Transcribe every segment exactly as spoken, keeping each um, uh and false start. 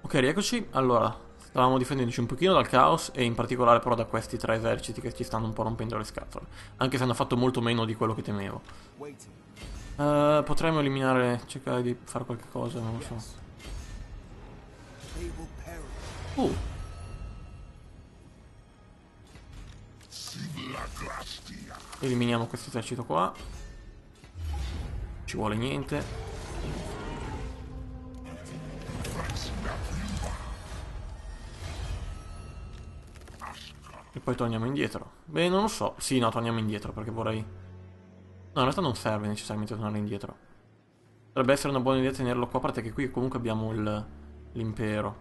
Ok, rieccoci. Allora, stavamo difendendoci un pochino dal caos e in particolare però da questi tre eserciti che ci stanno un po' rompendo le scatole. Anche se hanno fatto molto meno di quello che temevo. Eh, potremmo eliminare, cercare di fare qualche cosa, non lo so. Uh, eliminiamo questo esercito qua. Ci vuole niente. E poi torniamo indietro. Beh, non lo so. Sì, no, torniamo indietro perché vorrei... No, in realtà non serve necessariamente tornare indietro. Dovrebbe essere una buona idea tenerlo qua, a parte che qui comunque abbiamo il... l'impero.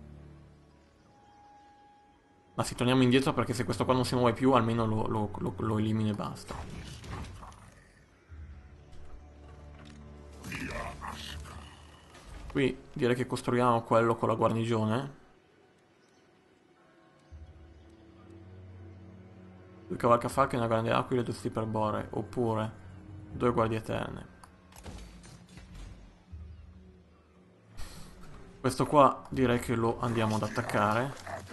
Ma sì, torniamo indietro perché se questo qua non si muove più, almeno lo, lo, lo, lo elimino e basta. Qui direi che costruiamo quello con la guarnigione. Due cavalcafalchi, una grande aquila e due stiperbore. Oppure due guardie eterne. Questo qua direi che lo andiamo ad attaccare.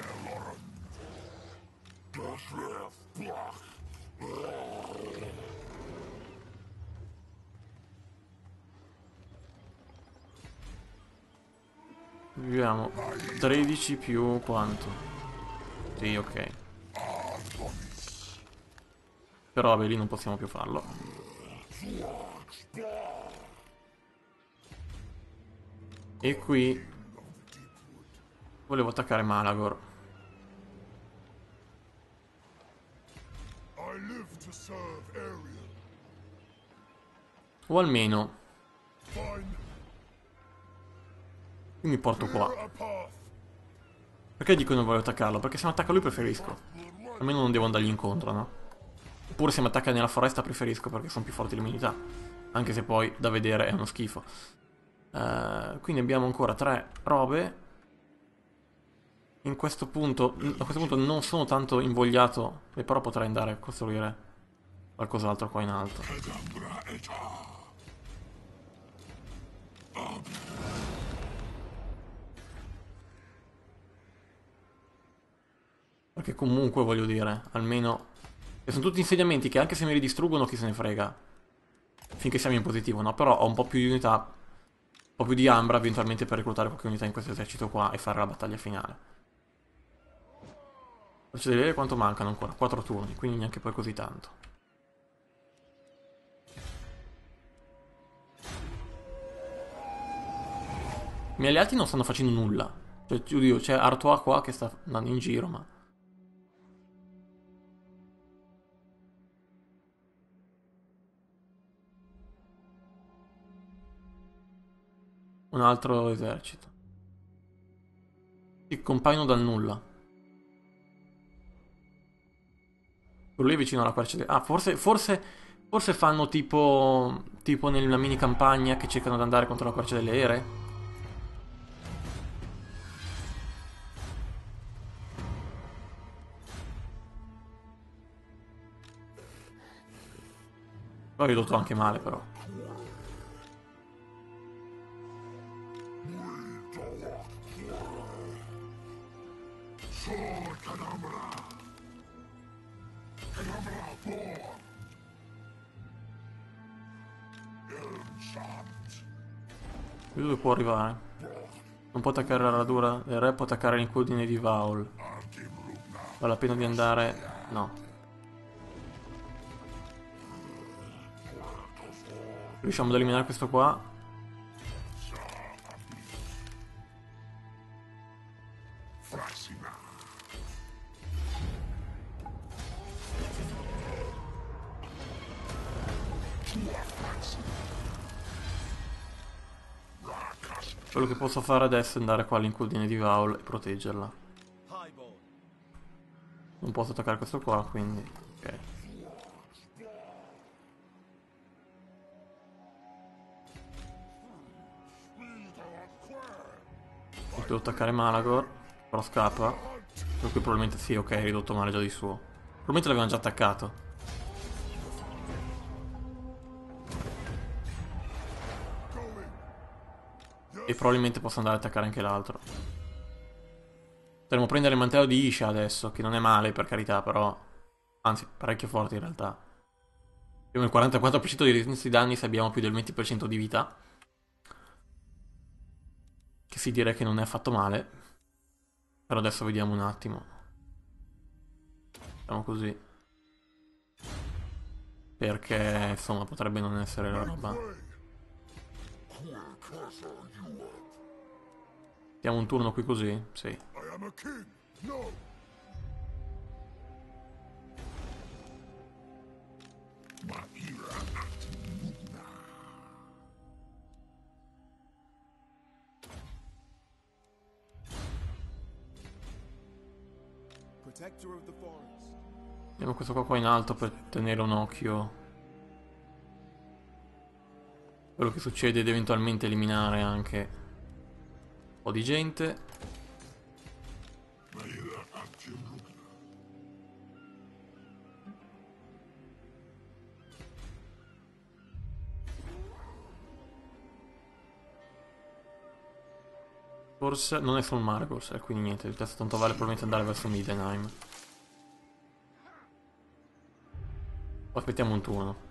Viviamo tredici più quanto? Sì, ok. Però vabbè, lì non possiamo più farlo. E qui volevo attaccare Malagor. O almeno io mi porto qua. Perché dico che non voglio attaccarlo? Perché se mi attacca lui preferisco. Almeno non devo andargli incontro, no? Oppure se mi attacca nella foresta preferisco perché sono più forti le mie unità. Anche se poi da vedere è uno schifo. Uh, quindi abbiamo ancora tre robe. In questo punto, a questo punto non sono tanto invogliato, e però potrei andare a costruire qualcos'altro qua in alto. Perché comunque voglio dire, almeno... E sono tutti insediamenti che anche se mi ridistruggono chi se ne frega. Finché siamo in positivo, no? Però ho un po' più di unità, un po' più di ambra eventualmente per reclutare qualche unità in questo esercito qua e fare la battaglia finale. Faccio vedere quanto mancano ancora, quattro turni, quindi neanche poi così tanto. I miei alleati non stanno facendo nulla. Cioè, oddio, c'è Artois qua che sta andando in giro, ma... Un altro esercito. Si compaiono dal nulla. Quello lì è vicino alla quercia di... Ah, forse, forse, forse fanno tipo... Tipo nella mini campagna che cercano di andare contro la quercia delle ere? L'ho ridotto anche male, però. Lui dove può arrivare? Non può attaccare la radura del re, può attaccare l'incudine di Vaul. Vale la pena di andare... No. Riusciamo ad eliminare questo qua. Quello che posso fare adesso è andare qua all'incudine di Vaul e proteggerla. Non posso attaccare questo qua, quindi... Ok. Devo attaccare Malagor, però scappa. Per cui probabilmente sì, ok, è ridotto male già di suo. Probabilmente l'avevano già attaccato. E probabilmente posso andare ad attaccare anche l'altro. Potremmo prendere il mantello di Isha adesso, che non è male per carità, però... Anzi, parecchio forte in realtà. Abbiamo il quarantaquattro per cento di resistenza di danni se abbiamo più del venti per cento di vita. Che si direi che non è affatto male. Però adesso vediamo un attimo. Facciamo così. Perché, insomma, potrebbe non essere la roba. Diamo un turno qui così? Sì. Abbiamo questo qua qua in alto per tenere un occhio. Quello che succede ed eventualmente eliminare anche un po' di gente. Forse non è sul mare, forse, quindi niente, il testo tanto vale probabilmente andare verso Middenheim. Aspettiamo un turno.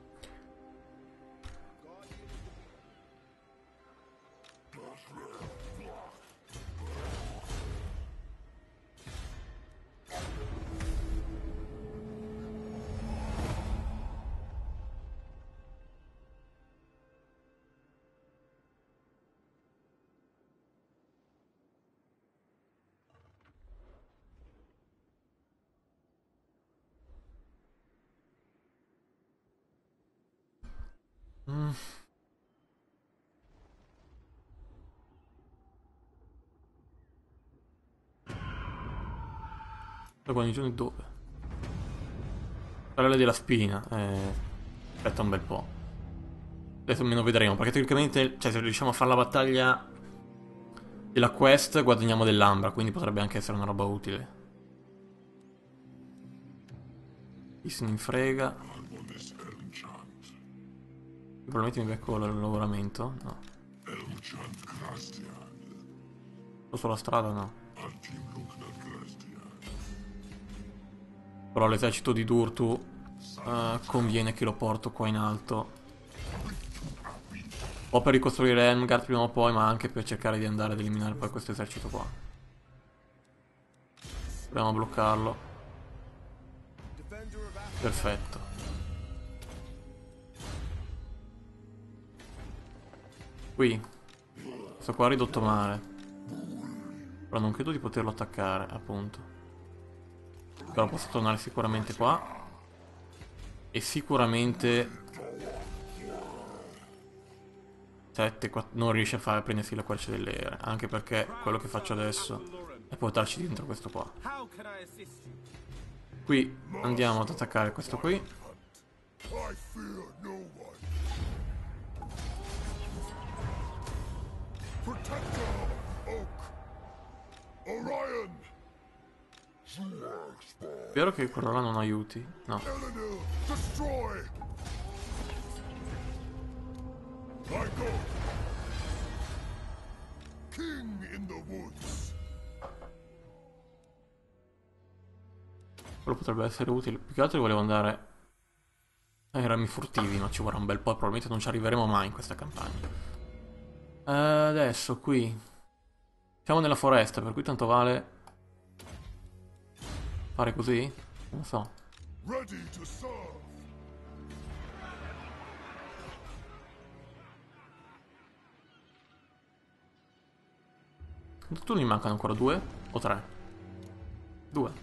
Mm. La guarnigione dove? Parole della spina. Eh, aspetta un bel po'. Adesso almeno vedremo, perché teoricamente, cioè, se riusciamo a fare la battaglia della quest, guadagniamo dell'ambra, quindi potrebbe anche essere una roba utile. Chi se ne frega. Probabilmente mi becco il lavoramento. No. O sulla strada, no. Però l'esercito di Durtu uh, conviene che lo porto qua in alto. O per ricostruire Helmgard prima o poi, ma anche per cercare di andare ad eliminare poi questo esercito qua. Proviamo a bloccarlo. Perfetto. Qui. Questo qua ha ridotto male. Però non credo di poterlo attaccare, appunto. Però posso tornare sicuramente qua. E sicuramente... sette, quattro, non riesce a fare a prendersi la quercia delle ere. Anche perché quello che faccio adesso è portarci dentro questo qua. Qui andiamo ad attaccare questo qui. Spero che quello là non aiuti. No. Quello potrebbe essere utile. Più che altro volevo andare ai rami furtivi, ma ci vorrà un bel po'. Probabilmente non ci arriveremo mai in questa campagna. Uh, adesso qui siamo nella foresta, per cui tanto vale fare così? Non so. Quanti turni mancano ancora? Due? O tre? Due.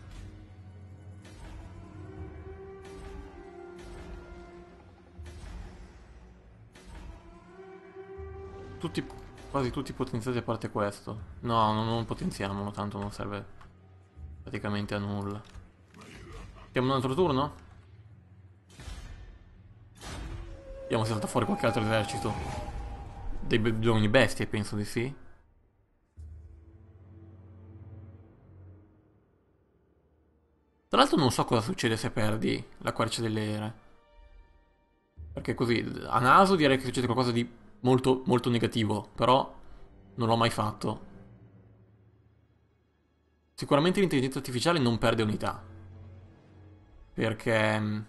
Tutti, quasi tutti potenziati a parte questo. No, non, non potenziamolo, tanto non serve praticamente a nulla. Facciamo un altro turno? Vediamo se salta fuori qualche altro esercito. Dei bisogni bestie, penso di sì. Tra l'altro non so cosa succede se perdi la quercia delle ere. Perché così, a naso direi che succede qualcosa di molto, molto negativo, però non l'ho mai fatto. Sicuramente l'intelligenza artificiale non perde unità. Perché mh,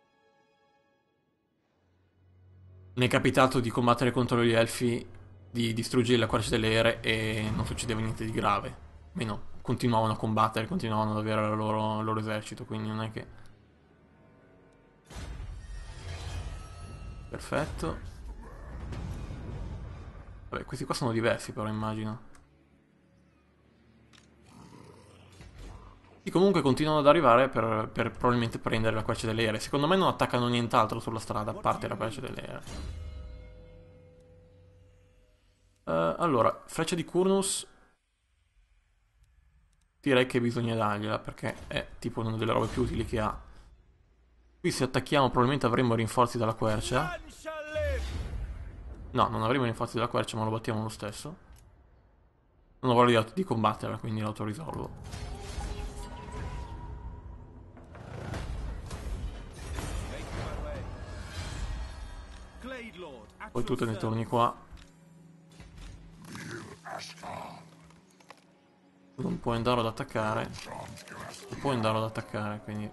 mi è capitato di combattere contro gli elfi, di distruggere la quercia delle ere e non succedeva niente di grave. Almeno continuavano a combattere, continuavano ad avere il loro, il loro esercito, quindi non è che... Perfetto. Vabbè, questi qua sono diversi però, immagino. E comunque continuano ad arrivare per, per probabilmente prendere la quercia delle ere. Secondo me non attaccano nient'altro sulla strada, a parte la quercia delle ere. Uh, allora, freccia di Kurnus direi che bisogna dargliela perché è tipo una delle robe più utili che ha. Qui se attacchiamo probabilmente avremo rinforzi dalla quercia. No, non avremo rinforzi dalla quercia, ma lo battiamo lo stesso. Non ho voglia di, di combatterla, quindi l'autorisolvo. Poi tu te ne torni qua. Non puoi andare ad attaccare. Non puoi andare ad attaccare, quindi...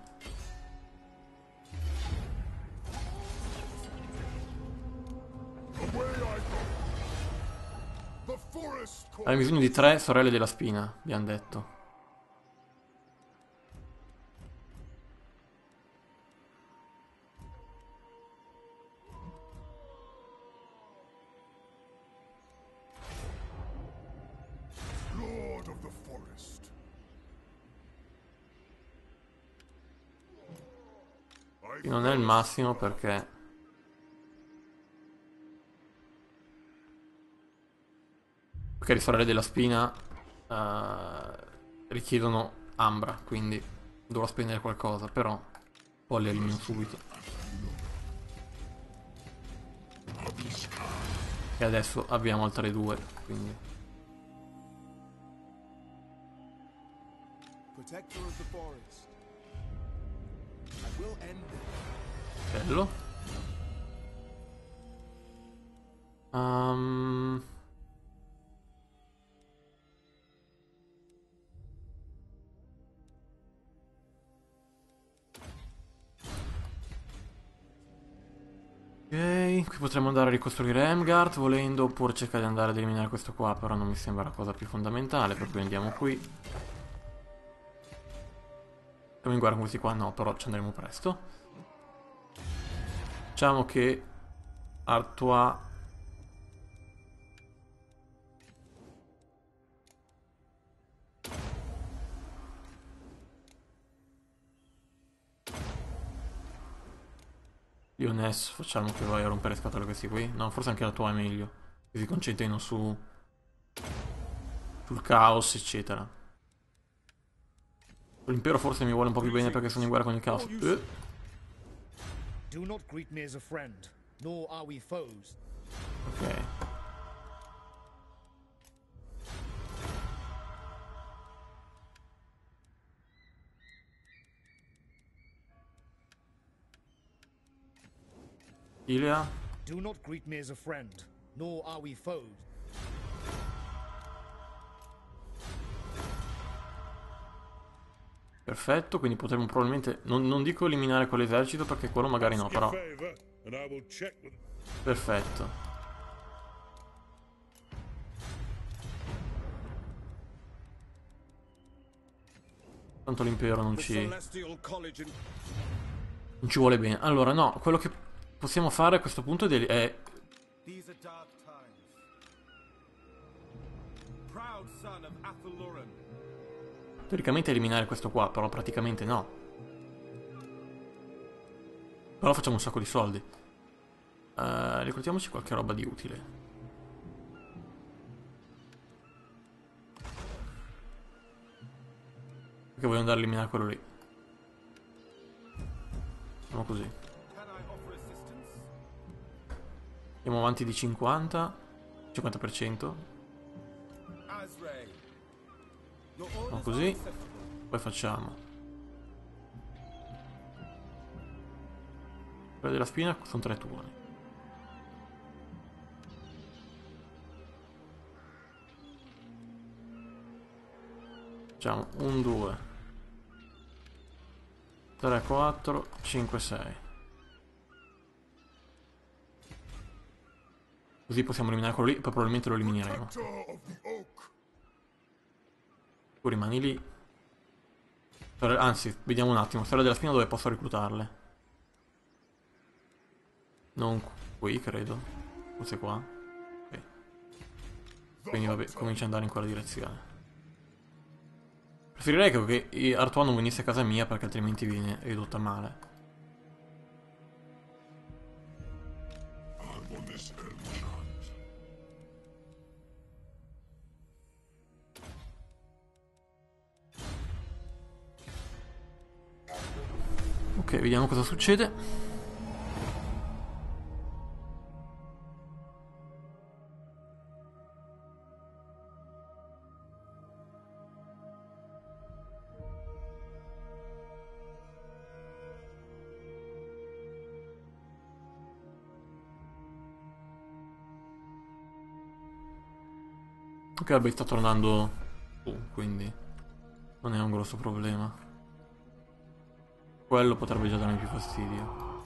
Hai bisogno di tre sorelle della spina, abbiamo detto. Qui non è il massimo perché... Perché le sorelle della spina uh, richiedono Ambra, quindi dovrò spendere qualcosa, però poi le elimino subito. E adesso abbiamo altre due, quindi... Bello. Um... Ok, qui potremmo andare a ricostruire Emgard volendo, oppure cercare di andare ad eliminare questo qua, però non mi sembra la cosa più fondamentale, per cui andiamo qui. Come in guerra con questi qua? No, però ci andremo presto. Diciamo che Artois... Lyonesse, facciamo che vai a rompere scatole questi qui. No, forse anche la tua è meglio. Che si concentrino su... sul caos, eccetera. L'impero forse mi vuole un po' più bene perché sono in guerra con il caos. Eh. Ok. Ilea. Do not greet me as a friend, nor are we foes. Perfetto, quindi potremmo probabilmente... Non, non dico eliminare quell'esercito perché quello magari no, però... Perfetto. Tanto l'impero non ci... non ci vuole bene. Allora, no, quello che possiamo fare a questo punto è... è... teoricamente eliminare questo qua, però praticamente no. Però facciamo un sacco di soldi. Uh, ricordiamoci qualche roba di utile. Perché voglio andare a eliminare quello lì. Facciamo così. Andiamo avanti di cinquanta. cinquanta per cento. Facciamo così. Poi facciamo. Quella della spina sono tre turni. Facciamo un, due, tre, quattro, cinque, sei. Così possiamo eliminare quello lì, poi probabilmente lo elimineremo. Tu rimani lì. Anzi, vediamo un attimo. Storia della spina dove posso reclutarle? Non qui, credo. Forse qua. Ok. Quindi vabbè, comincia ad andare in quella direzione. Preferirei che, che Artois non venisse a casa mia perché altrimenti viene ridotta male. Ok, vediamo cosa succede. Ok, vabbè, sta tornando su, quindi non è un grosso problema. Quello potrebbe già darmi più fastidio.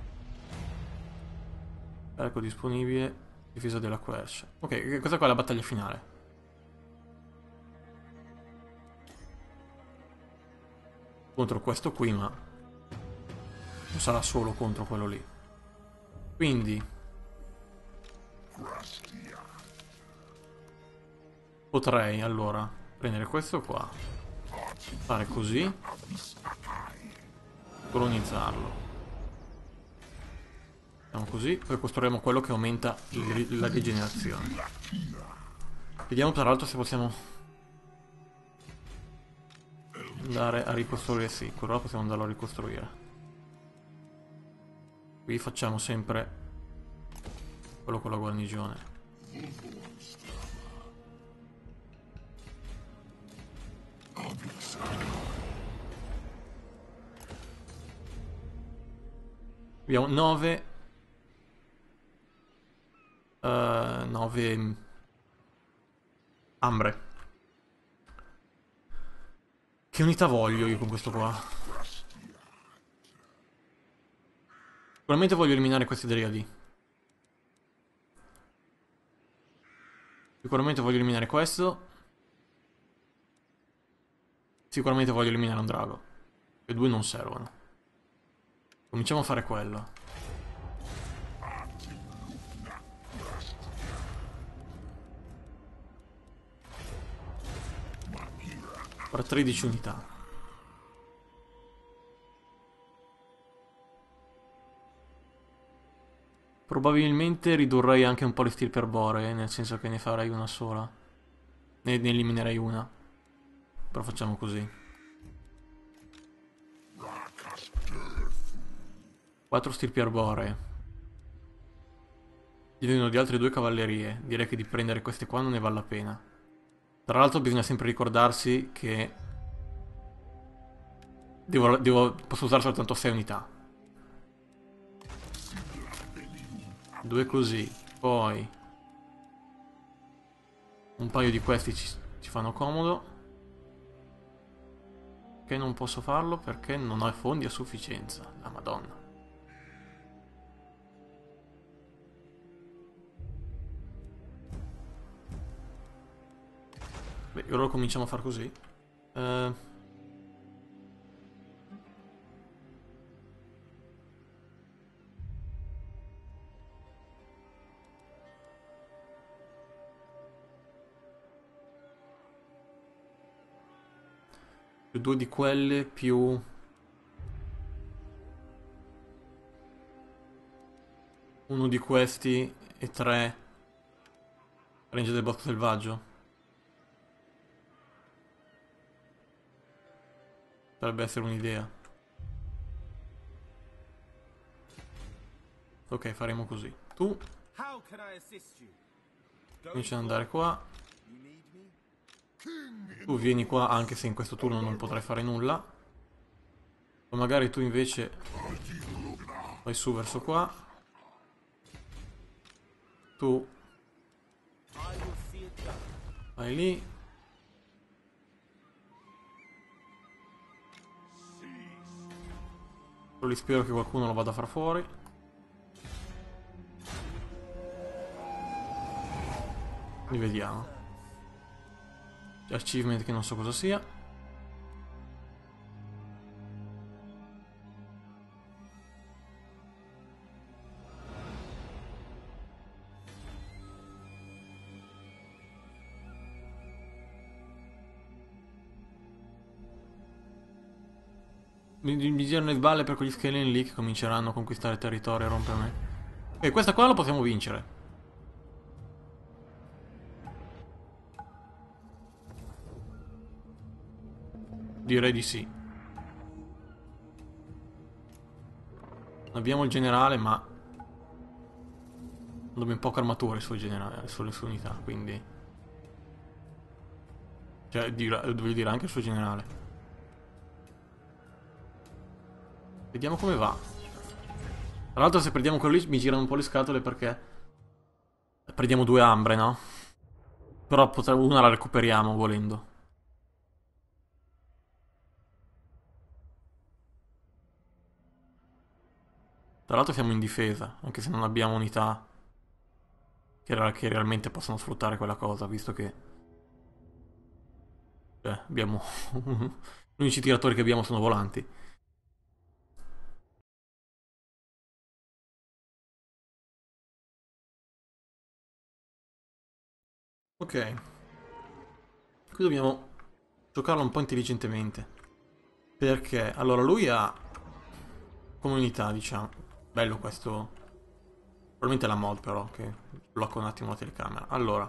Ecco, disponibile. Difesa della quercia. Ok, questa qua è la battaglia finale. Contro questo qui, ma non sarà solo contro quello lì. Quindi potrei allora prendere questo qua, fare così, colonizzarlo. Facciamo così, poi costruiremo quello che aumenta il, la rigenerazione. Vediamo tra l'altro se possiamo andare a ricostruire. Sì, quello là possiamo andarlo a ricostruire. Qui facciamo sempre quello con la guarnigione. Abbiamo nove nove ambre. Che unità voglio io con questo qua? Sicuramente voglio eliminare questi driadi. Sicuramente voglio eliminare questo. Sicuramente voglio eliminare un drago. E due non servono. Cominciamo a fare quello. Per tredici unità. Probabilmente ridurrei anche un po' le stirpe arboree, nel senso che ne farei una sola. Ne, ne eliminerei una. Però facciamo così. Quattro stirpi arboree. Dividono di altre due cavallerie. Direi che di prendere queste qua non ne vale la pena. Tra l'altro bisogna sempre ricordarsi che devo, devo, posso usare soltanto sei unità. Due così. Poi un paio di questi ci, ci fanno comodo. Che non posso farlo perché non ho fondi a sufficienza. La Madonna. Beh, ora lo cominciamo a far così. Eh... Più due di quelle, più... uno di questi e tre... Range del bosco selvaggio. Potrebbe essere un'idea. Ok, faremo così. Tu cominci ad andare qua. Tu vieni qua anche se in questo turno non potrai fare nulla. O magari tu invece vai su verso qua. Tu vai lì. Li spero che qualcuno lo vada a far fuori. Rivediamo. Achievement che non so cosa sia. Mi, mi girano le balle per quegli scheletri lì che cominceranno a conquistare territorio e rompere me. E questa qua la possiamo vincere. Direi di sì. Abbiamo il generale, ma abbiamo poche armature sul generale, sulle sue unità, quindi... Cioè, voglio dire anche il suo generale. Vediamo come va. Tra l'altro se perdiamo quello lì mi girano un po' le scatole perché... Perdiamo due ambre, no? Però una la recuperiamo volendo. Tra l'altro siamo in difesa, anche se non abbiamo unità che, che realmente possono sfruttare quella cosa, visto che... Cioè, abbiamo... Gli unici tiratori che abbiamo sono volanti. Ok. Qui dobbiamo giocarlo un po' intelligentemente. Perché, allora, lui ha... come unità, diciamo... Bello questo... Probabilmente è la mod però, che blocca un attimo la telecamera. Allora...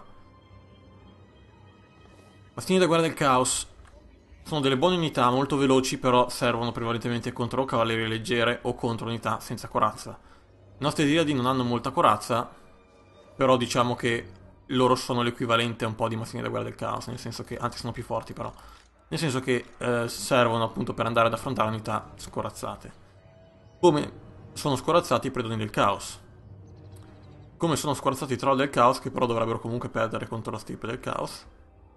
Bastini da guerra del caos. Sono delle buone unità, molto veloci, però servono prevalentemente contro cavallerie leggere o contro unità senza corazza. I nostri Diriadi non hanno molta corazza, però diciamo che loro sono l'equivalente un po' di Mastini da guerra del caos, nel senso che, anzi sono più forti però, nel senso che eh, servono appunto per andare ad affrontare unità scorazzate. Come sono scorazzati i predoni del caos. Come sono scorazzati i troll del caos, che però dovrebbero comunque perdere contro la stirpe del caos.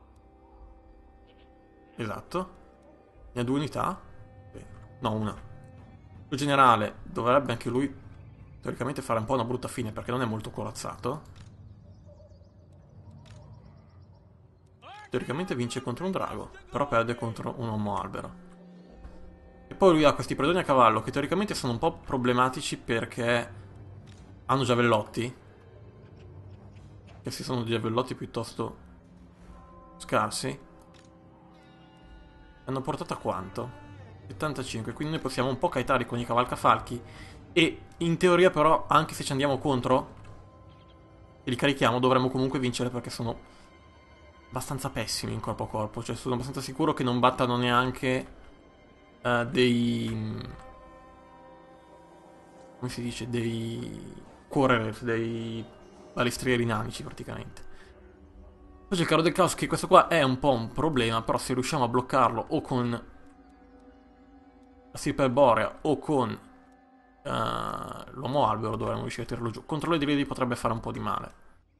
Esatto. Ne ha due unità? No, una. Il generale dovrebbe anche lui teoricamente fare un po' una brutta fine perché non è molto corazzato. Teoricamente vince contro un drago, però perde contro un uomo albero. E poi lui ha questi predoni a cavallo che teoricamente sono un po' problematici perché hanno giavellotti. Questi sono giavellotti piuttosto scarsi. Hanno portato a quanto? settantacinque, quindi noi possiamo un po' kiteare con i cavalcafalchi. E in teoria però, anche se ci andiamo contro e li carichiamo, dovremmo comunque vincere perché sono abbastanza pessimi in corpo a corpo. Cioè sono abbastanza sicuro che non battano neanche uh, dei... come si dice? Dei... Quarrelers, dei balestrieri nanici praticamente. Poi c'è il carro del caos, che questo qua è un po' un problema, però se riusciamo a bloccarlo o con la stirpe arborea o con uh, l'uomo albero dovremmo riuscire a tirarlo giù. Contro le Diriadi potrebbe fare un po' di male.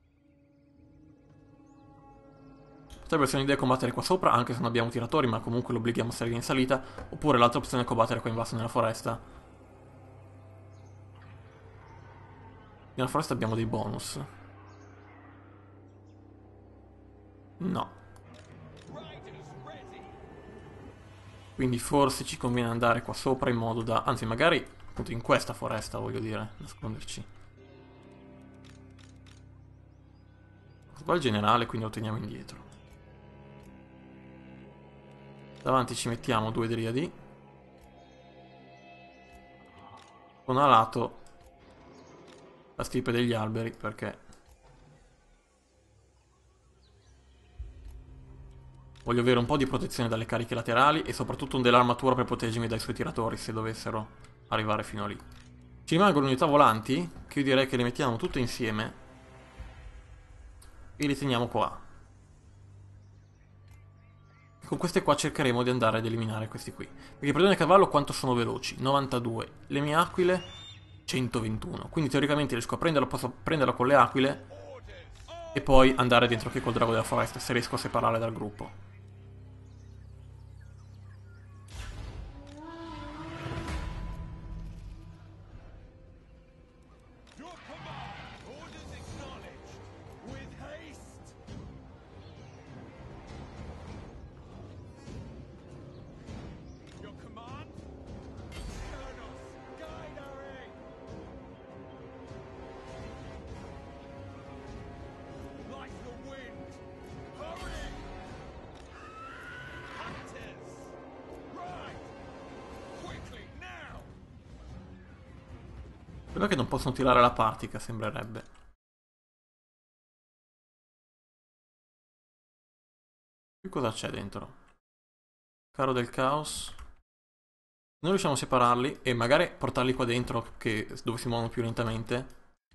Potrebbe essere un'idea combattere qua sopra, anche se non abbiamo tiratori, ma comunque lo obblighiamo a salire in salita. Oppure l'altra opzione è combattere qua in basso nella foresta. Nella foresta abbiamo dei bonus. No. Quindi forse ci conviene andare qua sopra in modo da... Anzi, magari appunto in questa foresta, voglio dire, nasconderci. Qua il generale, quindi lo teniamo indietro. Davanti ci mettiamo due Diriadi. Con a lato la stirpe degli alberi, perché... Voglio avere un po' di protezione dalle cariche laterali e soprattutto dell'armatura per proteggermi dai suoi tiratori se dovessero arrivare fino a lì. Ci rimangono unità volanti, che io direi che le mettiamo tutte insieme e li teniamo qua. E con queste qua cercheremo di andare ad eliminare questi qui. Perché i predoni a cavallo quanto sono veloci? novantadue. Le mie aquile? centoventuno. Quindi teoricamente riesco a prenderla, posso prenderla con le aquile e poi andare dentro che col drago della foresta, se riesco a separarle dal gruppo. Quello che non possono tirare la partica, sembrerebbe. Qui cosa c'è dentro? Caro del caos. Noi riusciamo a separarli e magari portarli qua dentro, che, dove si muovono più lentamente.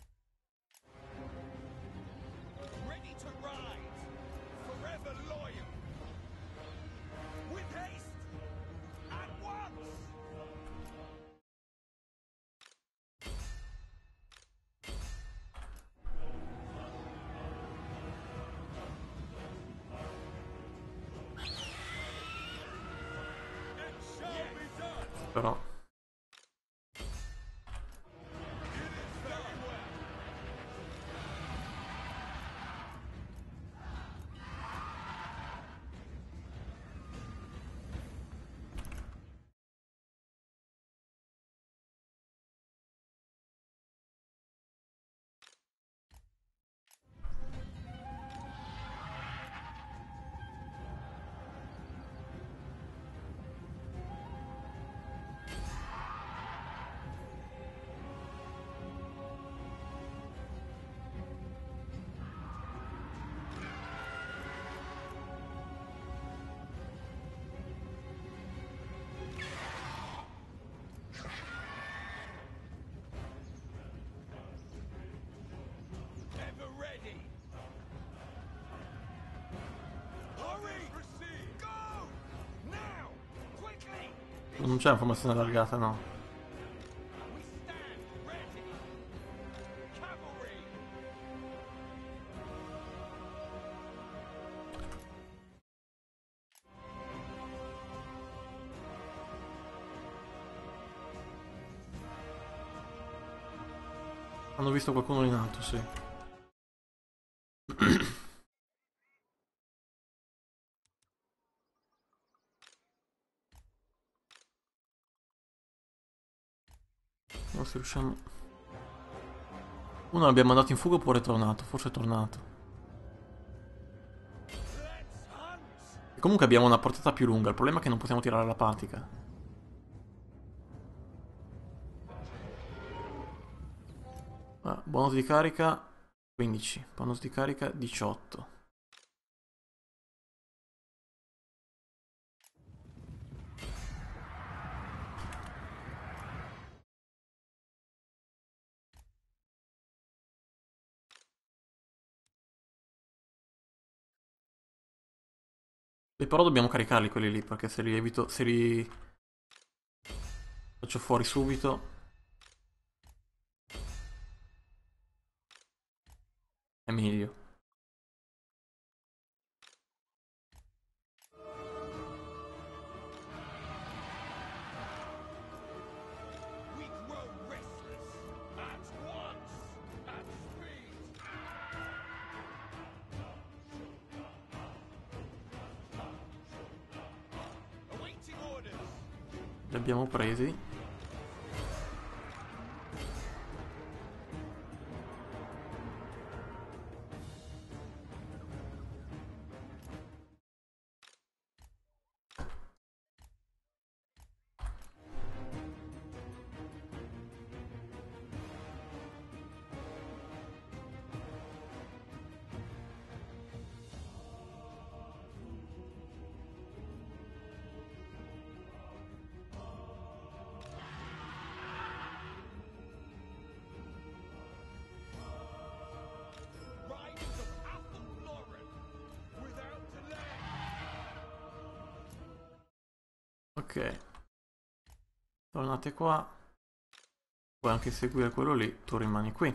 Ready to ride, forever loyal. With haste, at once. It shall be done. Però Very well. Ever ready. Hurry! Proceed! Go! Now! Quickly! non c'è una formazione allargata, no. We stand ready. Cavalry! Hanno visto qualcuno in alto, sì. Non se riusciamo. Uno l'abbiamo mandato in fuga oppure è tornato? Forse è tornato. Let's hunt! E comunque abbiamo una portata più lunga. Il problema è che non possiamo tirare la partica. Ah, bonus di carica quindici. Bonus di carica diciotto. E però dobbiamo caricarli quelli lì, perché se li evito, se li faccio fuori subito è meglio. We grow restless. At once! At speed! Awaiting orders. Li abbiamo presi. Riders of Athel Loren. Without delay. Ok. Tornate qua. Puoi anche seguire quello lì. Tu rimani qui.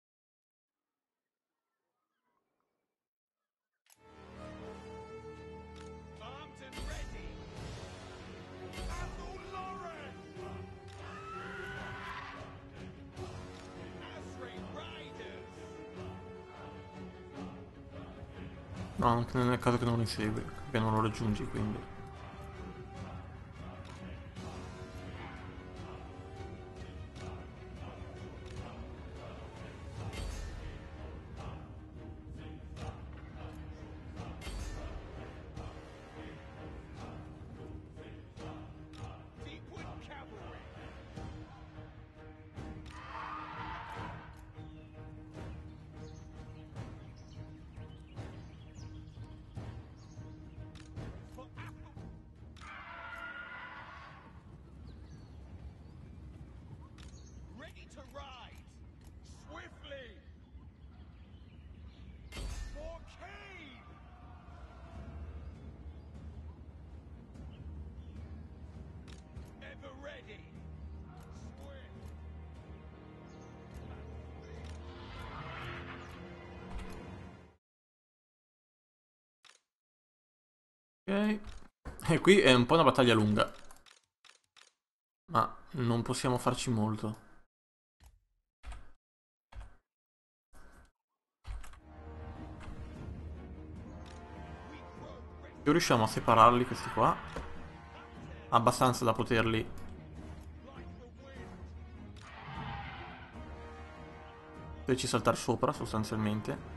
Armed and ready. Athel Loren. Azray Riders. No, anche nel caso che non li segui, che non lo raggiungi, quindi. Deepwood Cavalry. Ok. E qui è un po' una battaglia lunga. Ma non possiamo farci molto. Più riusciamo a separarli questi qua, abbastanza da poterli farci saltare sopra sostanzialmente.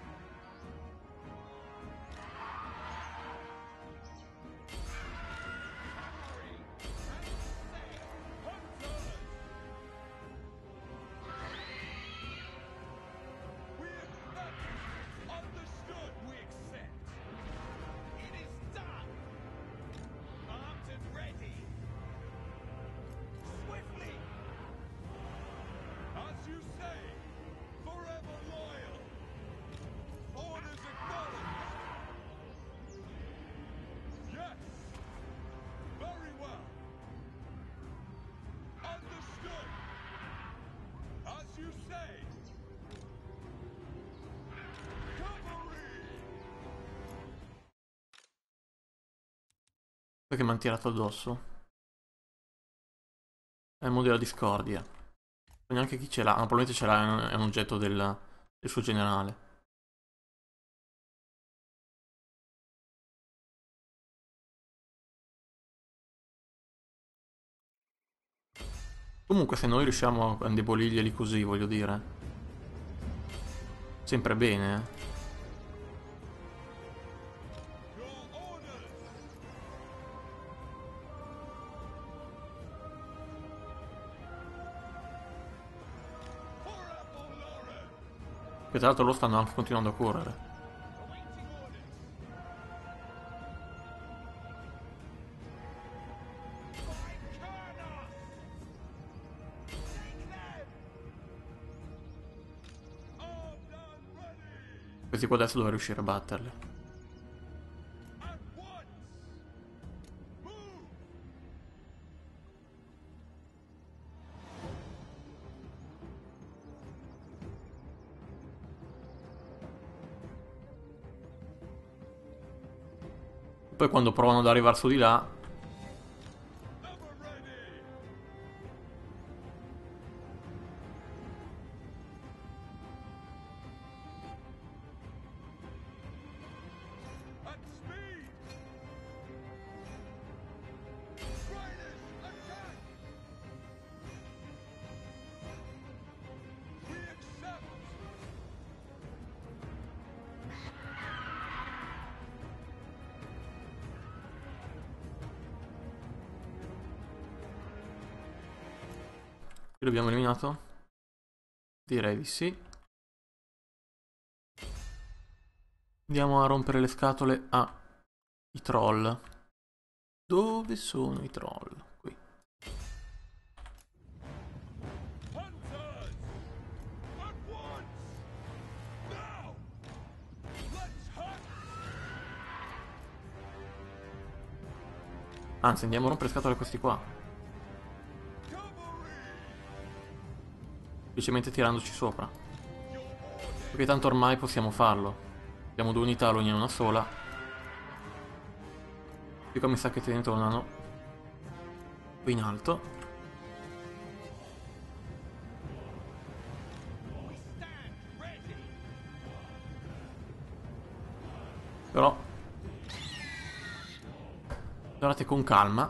Perché mi hanno tirato addosso? È il mondo della discordia. Neanche chi ce l'ha, ma probabilmente ce l'ha, è un- è un oggetto del, del suo generale. Comunque se noi riusciamo a indebolirglieli così, voglio dire, sempre bene, eh. Che tra l'altro loro stanno anche continuando a correre. Questi qua adesso dovrei riuscire a batterli. Poi quando provano ad arrivare su di là, qui l'abbiamo eliminato? Direi di sì. Andiamo a rompere le scatole ai troll. Dove sono i troll? Qui. Anzi, andiamo a rompere le scatole a questi qua. Semplicemente tirandoci sopra. Perché tanto ormai possiamo farlo. Abbiamo due unità, l'ogni una sola. Qui come mi sa che te ne tornano. Qui in alto. Però guardate con calma.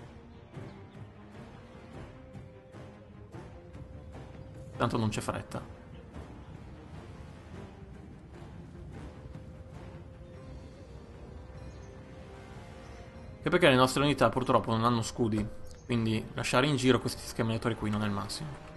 Tanto non c'è fretta. Che perché le nostre unità purtroppo non hanno scudi. Quindi lasciare in giro questi scherminatori qui non è il massimo.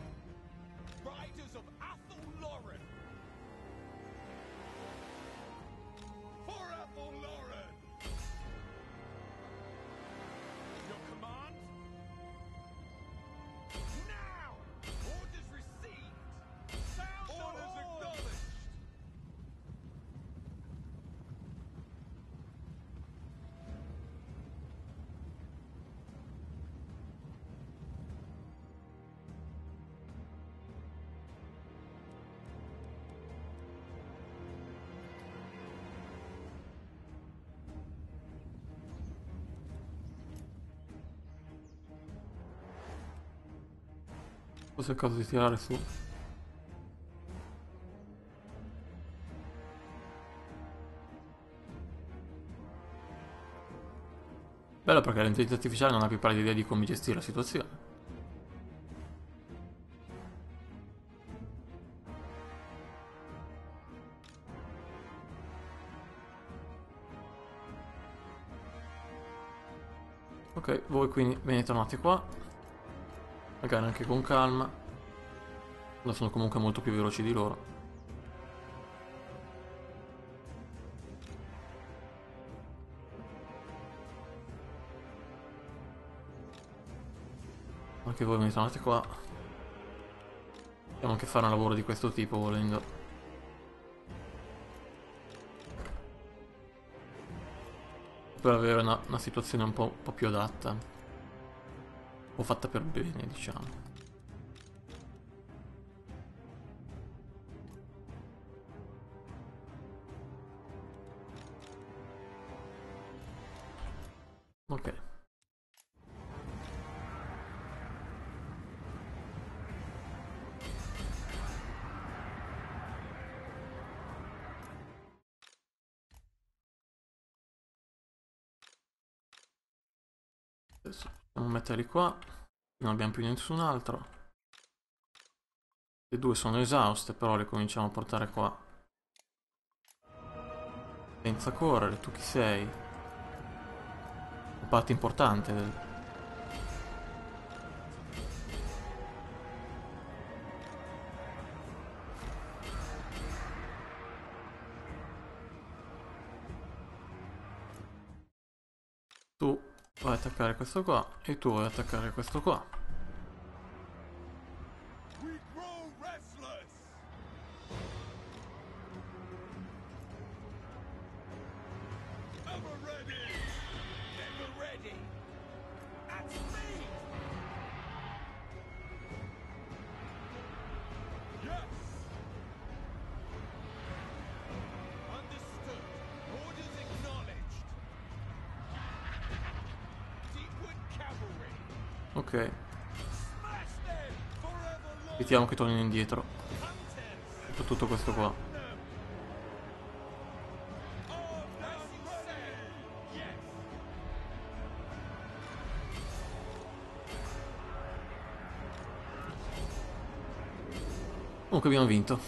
Forse è il caso di tirare su. Bello perché l'intelligenza artificiale non ha più pari idea di come gestire la situazione. Ok, voi quindi venite tornati qua. Magari anche con calma. Ma sono comunque molto più veloci di loro. Anche voi venite tornati qua. Possiamo anche fare un lavoro di questo tipo volendo. Per avere una, una situazione un po', un po' più adatta. Un po' fatta per bene, diciamo. Ok. Adesso possiamo metterli qua. Non abbiamo più nessun altro. Le due sono esauste, però le cominciamo a portare qua. Senza correre, tu chi sei? Una parte importante del... Tu vai ad attaccare questo qua e tu vai ad attaccare questo qua. We grow restless. Ever ready. Never ready. At speed. Yes. Understood. Orders acknowledged. Deepwood cavalry. Ok, Smash them forever long. evitiamo che tornino indietro. Contents. Tutto, tutto questo qua. Oh, as you say. Yes. Comunque abbiamo vinto.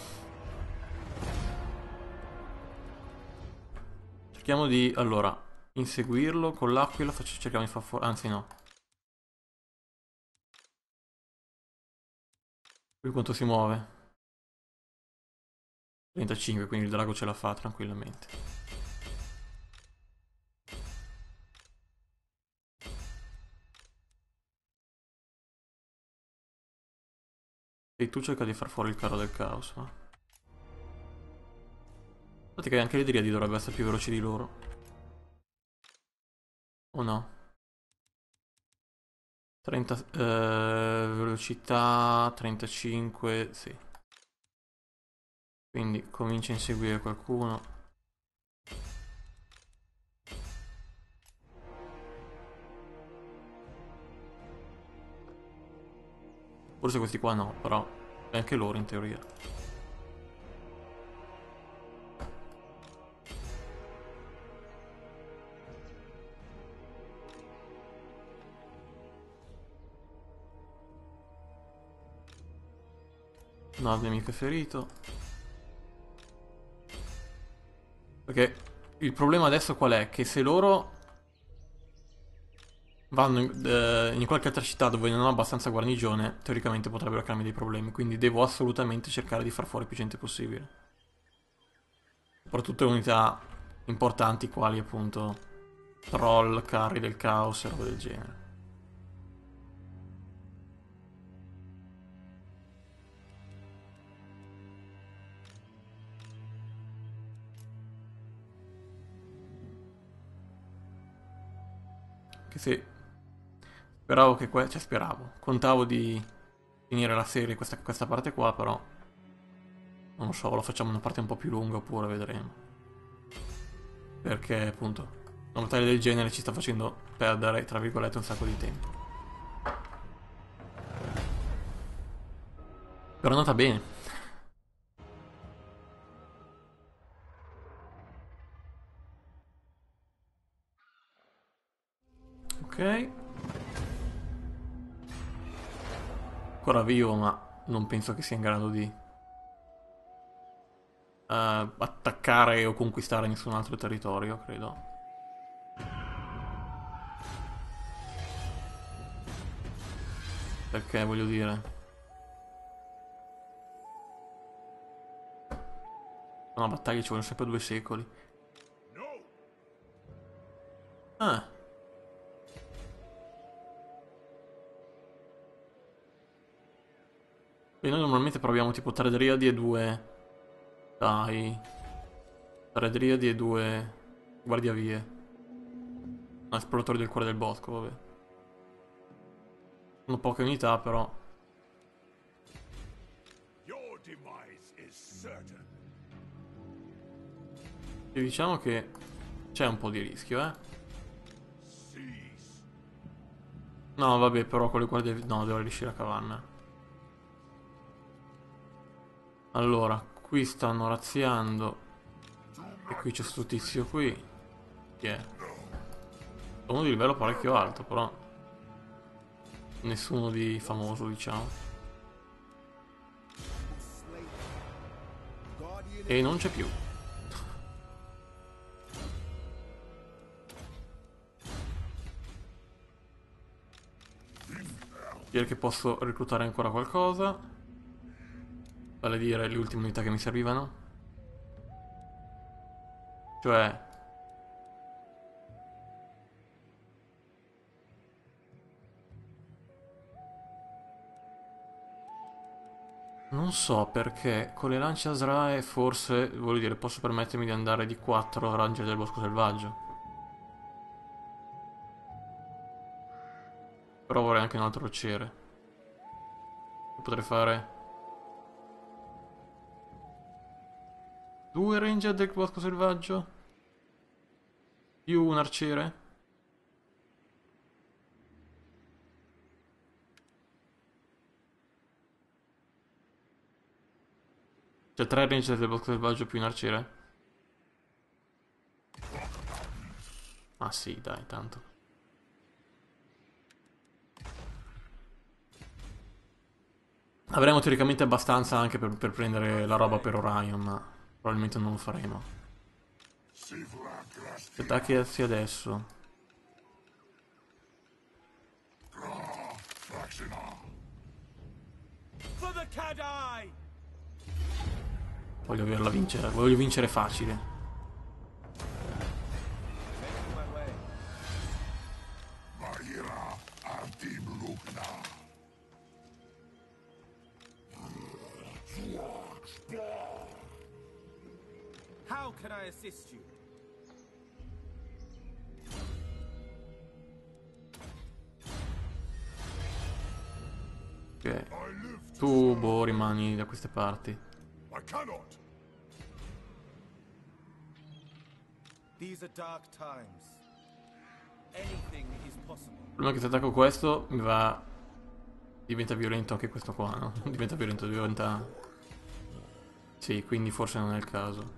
Cerchiamo di, allora, inseguirlo con l'aquila, faccio- cerchiamo di far fuori, anzi no. Lui quanto si muove? trentacinque, quindi il drago ce la fa tranquillamente. E tu cerca di far fuori il carro del caos, va. Infatti che anche le diriadi dovrebbero essere più veloci di loro. O no? trenta, eh, velocità, trentacinque, sì. Quindi comincia a inseguire qualcuno. Forse questi qua no, però è anche loro in teoria. No, il nemico è ferito. Perché il problema adesso qual è? Che se loro vanno in, eh, in qualche altra città dove non ho abbastanza guarnigione, teoricamente potrebbero crearmi dei problemi. Quindi devo assolutamente cercare di far fuori più gente possibile. Soprattutto unità importanti quali appunto troll, carri del caos e roba del genere. Che se speravo che que- cioè speravo, contavo di finire la serie questa, questa parte qua, però non lo so, lo facciamo una parte un po' più lunga oppure vedremo. Perché appunto una battaglia del genere ci sta facendo perdere, tra virgolette, un sacco di tempo. Però è andata bene. Ok. Ancora vivo, ma non penso che sia in grado di uh, attaccare o conquistare nessun altro territorio, credo. Perché, voglio dire... Una battaglia ci vogliono sempre due secoli. Ah. E noi normalmente proviamo tipo tre driadi e due... Dai. Tre driadi e due... Guardiavie. No, esploratori del cuore del bosco, vabbè. Sono poche unità, però. E diciamo che c'è un po' di rischio, eh. No, vabbè, però con le guardie... No, devo riuscire a cavarne. Allora, qui stanno razziando. E qui c'è sto tizio qui. Chi è? Uno di livello parecchio alto, però. Nessuno di famoso, diciamo. E non c'è più. Direi che posso reclutare ancora qualcosa. Vale a dire le ultime unità che mi servivano. Cioè... Non so perché con le lance Azrae forse, voglio dire, posso permettermi di andare di quattro Ranger del Bosco Selvaggio. Però vorrei anche un altro arciere. Potrei fare... Due Ranger del Bosco Selvaggio? Più un arciere? Cioè tre Ranger del Bosco Selvaggio più un arciere? Ah sì, dai, tanto. Avremo teoricamente abbastanza anche per, per prendere la roba per Orion, ma probabilmente non lo faremo. Che attacchi sia adesso? Voglio averla vincere, voglio vincere facile. How can I assist you? Ok. Tu, boh, rimani da queste parti. These are dark times. Anything is possible. Il problema è che se attacco questo mi va... Diventa violento anche questo qua, no? Diventa violento, diventa... Sì, quindi forse non è il caso.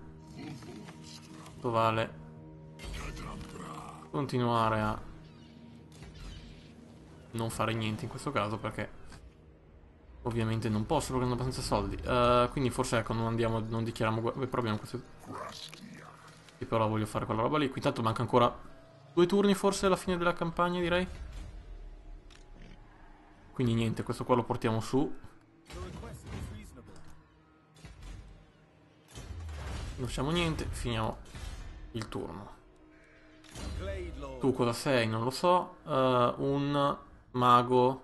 Vale continuare a non fare niente in questo caso perché ovviamente non posso perché non ho abbastanza soldi. Uh, quindi forse ecco non andiamo, non dichiariamo guerra, proviamo questo. E però voglio fare quella roba lì. Qui tanto manca ancora due turni forse alla fine della campagna, direi. Quindi niente, questo qua lo portiamo su. Non facciamo niente, finiamo il turno. Tu cosa sei? Non lo so. Uh, un mago.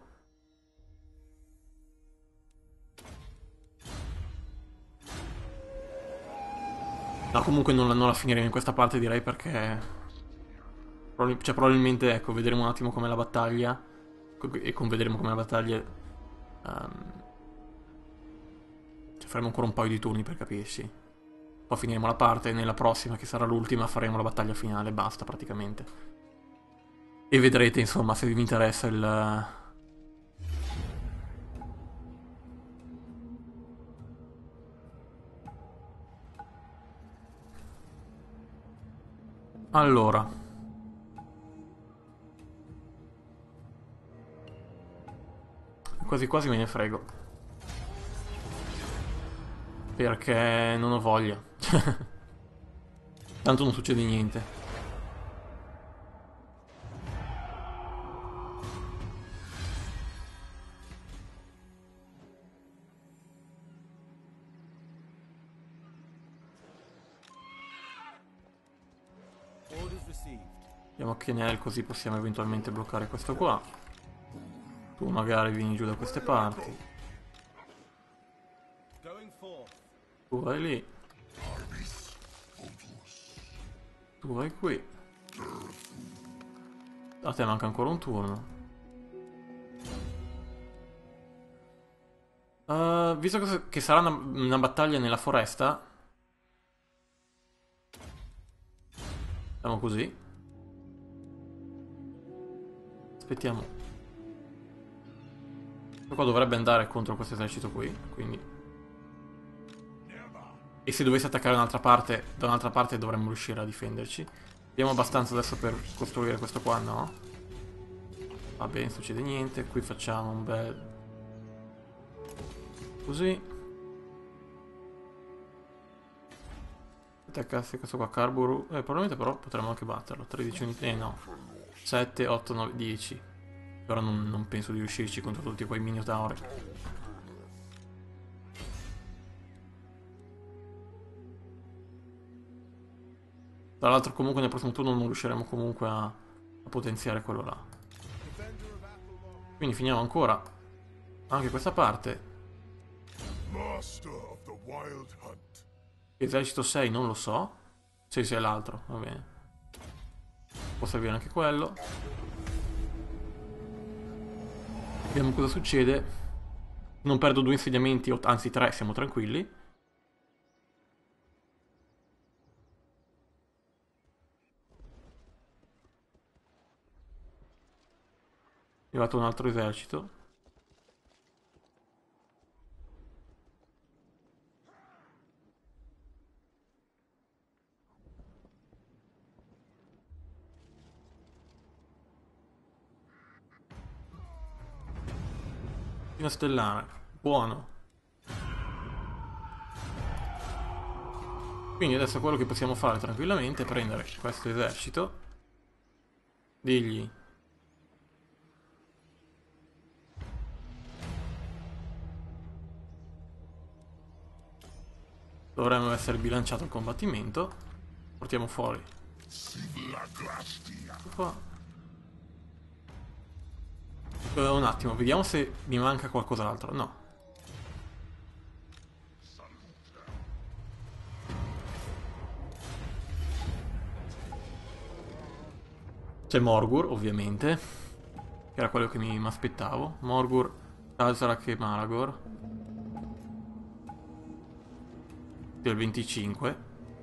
No, comunque non la, non la finiremo in questa parte, direi, perché... Cioè, probabilmente, ecco, vedremo un attimo com'è la battaglia. E con vedremo com'è la battaglia... Um, cioè, faremo ancora un paio di turni per capirsi. Poi finiremo la parte e nella prossima, che sarà l'ultima, faremo la battaglia finale, basta praticamente. E vedrete, insomma, se vi interessa il... Allora, quasi quasi me ne frego, perché non ho voglia. Tanto non succede niente. Orders received. Abbiamo Kenel, così possiamo eventualmente bloccare questo qua. Tu magari vieni giù da queste parti. Going forth. Tu vai lì. Tu vai qui. A te manca ancora un turno. Uh, visto che, che sarà una, una battaglia nella foresta, facciamo così. Aspettiamo. Questo qua dovrebbe andare contro questo esercito qui, quindi. E se dovesse attaccare un'altra parte, da un'altra parte dovremmo riuscire a difenderci. Abbiamo abbastanza adesso per costruire questo qua, no? Va bene, non succede niente. Qui facciamo un bel... così. Attaccasse questo qua, Carburu. Eh, probabilmente però potremmo anche batterlo. tredici unità, eh no. sette, otto, nove, dieci. Però non, non penso di riuscirci contro tutti quei minotauri. Tra l'altro comunque nel prossimo turno non riusciremo comunque a, a potenziare quello là. Quindi finiamo ancora anche questa parte. Esercito sei non lo so. Sì, sì, è l'altro, va bene. Può servire anche quello. Vediamo cosa succede. Non perdo due insediamenti, anzi tre, siamo tranquilli. È arrivato un altro esercito. Una stellare. Buono. Quindi adesso quello che possiamo fare tranquillamente è prendere questo esercito. Digli... dovremmo essere bilanciato il combattimento. Portiamo fuori. Qua. Uh, un attimo, vediamo se mi manca qualcos'altro. No. C'è Morgur, ovviamente. Che era quello che mi aspettavo. Morgur, Talzarak e Malagor. Del venticinque.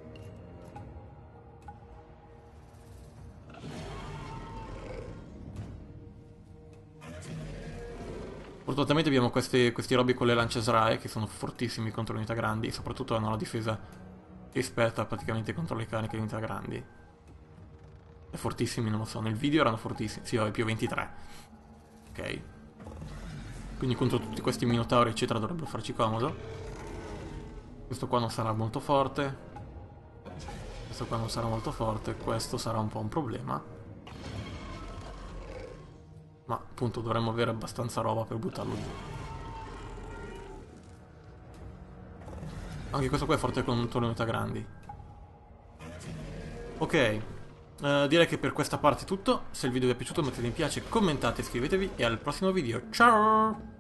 Fortunatamente abbiamo questi, questi robi con le lance srae che sono fortissimi contro le unità grandi e soprattutto hanno la difesa esperta praticamente contro le cariche di unità grandi. È fortissimi, non lo so, nel video erano fortissimi. Sì, vabbè, più ventitré. Ok. Quindi contro tutti questi minotauri eccetera dovrebbero farci comodo. Questo qua non sarà molto forte. Questo qua non sarà molto forte. Questo sarà un po' un problema. Ma appunto dovremmo avere abbastanza roba per buttarlo giù. Anche questo qua è forte contro le unità grandi. Ok. Uh, direi che per questa parte è tutto. Se il video vi è piaciuto mettete mi piace, commentate, iscrivetevi e al prossimo video. Ciao!